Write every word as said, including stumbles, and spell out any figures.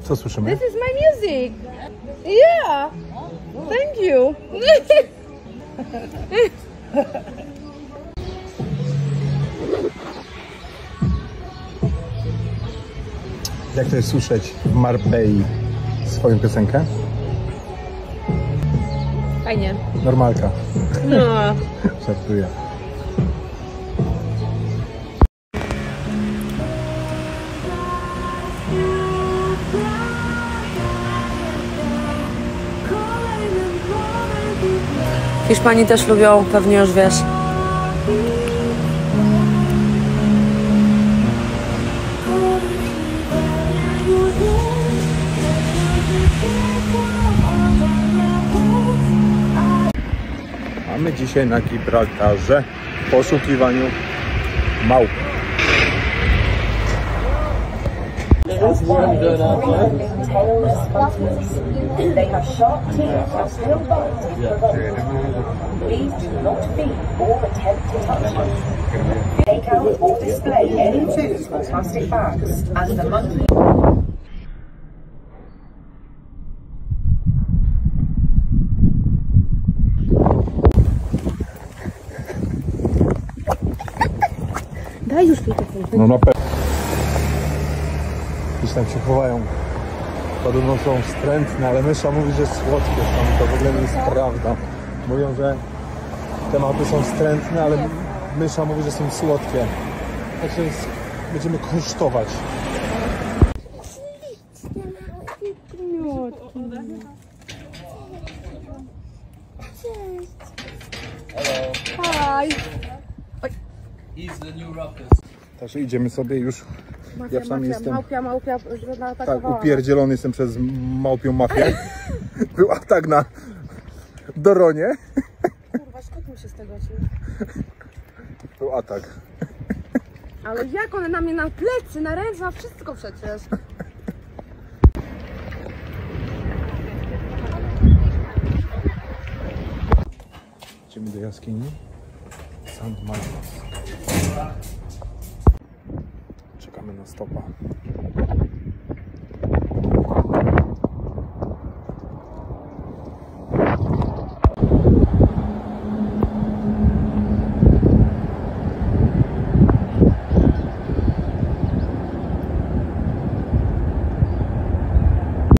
Co słyszymy? This is my music. Yeah. Thank you. Jak to jest słyszeć w Marbei swoją piosenkę? Fajnie. Normalka. No. Żartuję. Hiszpanii też lubią, pewnie już wiesz. Mamy dzisiaj na Gibraltarze w poszukiwaniu małp. They have sharp teeth and still bite if provoked. Please do not feed or attempt to touch them. Take out or display any food or plastic bags as the monkey. Daj już mi taką. No na pewno. Gdzieś tam się chowają. Podobno są wstrętne, ale mysza mówi, że słodkie są. To w ogóle nie jest prawda. Mówią, że te małpy są wstrętne, ale mysza mówi, że są słodkie. Także będziemy kosztować. Hi. Także idziemy sobie już. Ja przynajmniej jestem Małpia, małpia, tak upierdzielony jestem przez małpią mafię. Był atak na Doronie. Kurwa, skupił się z tego ci. Był atak. Ale jak one na mnie na plecy, na ręce, na wszystko przecież. Idziemy do jaskini Sant Marcos. Czekamy na stopa.